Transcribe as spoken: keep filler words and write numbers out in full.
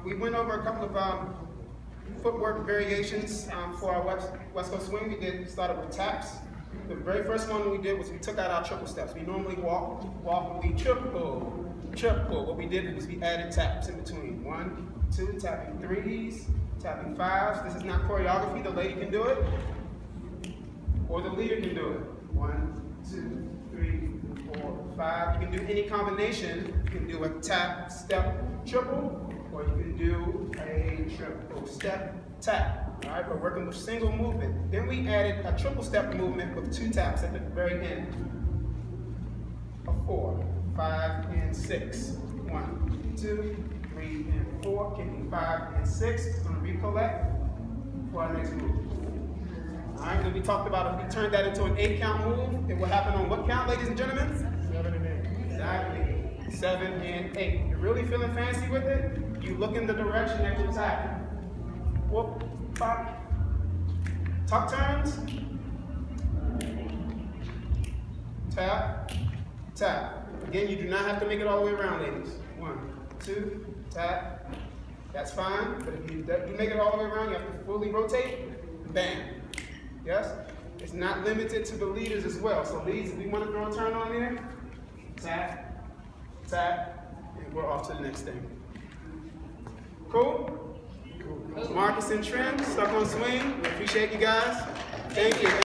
we went over a couple of um, footwork variations um, for our West, West Coast swing. We did started with taps. The very first one we did was we took out our triple steps. We normally walk, walk, we triple, triple. What we did was we added taps in between. One, two, tapping threes, tapping fives. This is not choreography. The lady can do it, or the leader can do it. One, two, three, four, five. You can do any combination. You can do a tap, step, triple, or you can do a triple step, tap. All right, we're working with single movement. Then we added a triple step movement with two taps at the very end. A four, five, and six. One, two, three, and four. Kicking five and six. It's going to recollect for our next move. All right, then we talked about if we turned that into an eight count move, it will happen on what count, ladies and gentlemen? Seven and eight. Exactly. Seven and eight. You're really feeling fancy with it? You look in the direction that you're tapping. Whoop, pop. Tuck turns. Tap, tap. Again, you do not have to make it all the way around, ladies. One, two, tap. That's fine, but if you do make it all the way around, you have to fully rotate. Bam. Yes? It's not limited to the leaders as well. So leads, if you want to throw a turn on there, tap, tap, and we're off to the next thing. Cool? Markus and Tren, stuck on swing. We appreciate you guys. Thank you.